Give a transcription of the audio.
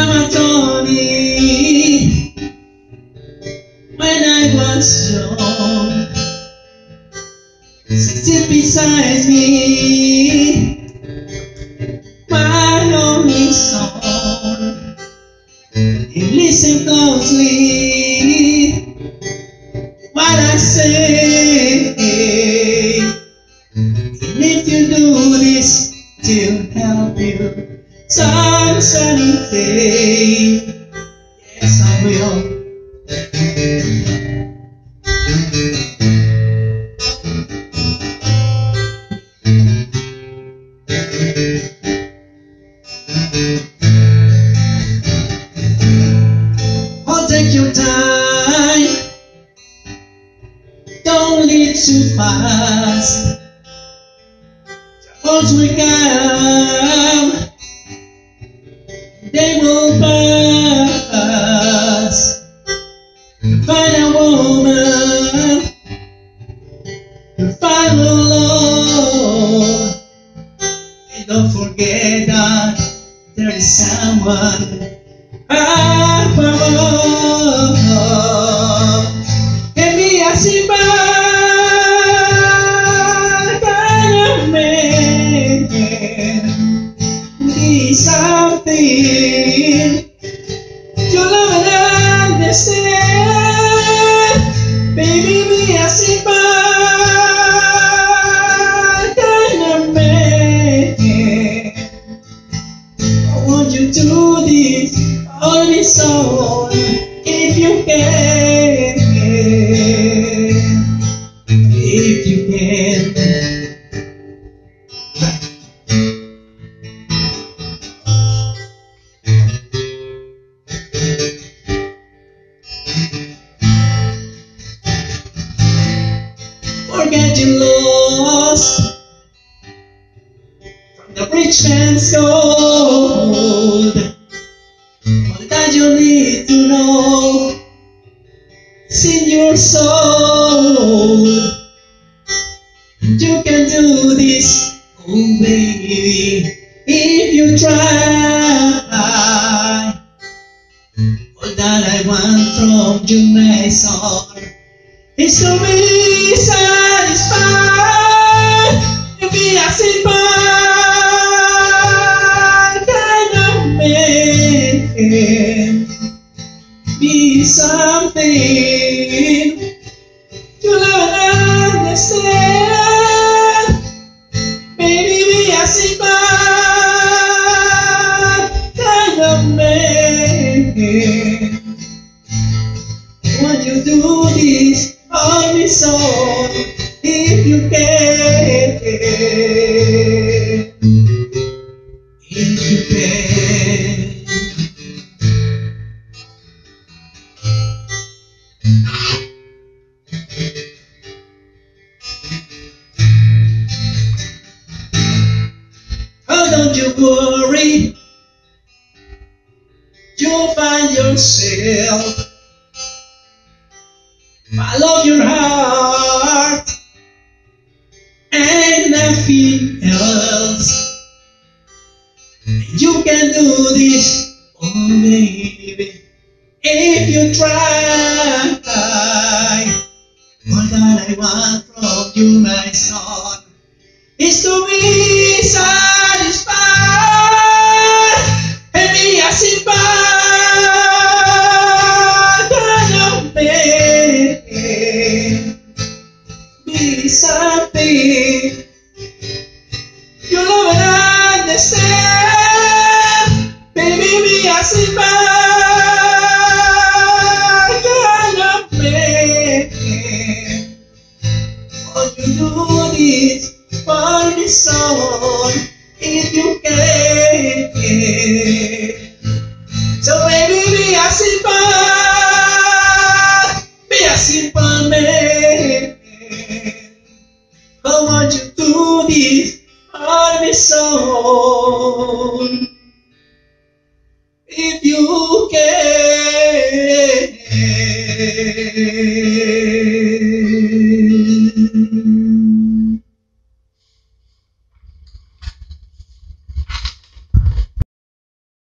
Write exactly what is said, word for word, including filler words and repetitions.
Mama told me when I was young, sit beside me, my only son, and listen closely what I say. And if you do this to help you some sunny day, yes I will. Oh, take your time, don't leave too fast. Once we come, they will pass. Find a woman, find the Lord, and don't forget that there is someone up above. And be a simple kind of man, be something you love and understand. Baby, be a simple kind of man. I want you to do this on its own if you can, if you can. Forget your loss from the rich man's gold. All that you need to know is in your soul. You can do this, oh baby, if you try. All that I want from you, my son, is to be satisfied and be a simple kind of man. Be something to love and understand. Baby, be a simple kind of man. When you do this on its own, if you can, if you can. Oh, don't you worry, you'll find yourself. Follow your heart and nothing else. You can do this, oh baby, if you try. All that I want from you, my son, is to be satisfied and be a simple kind of man. Be something you love and understand. Baby, be a simple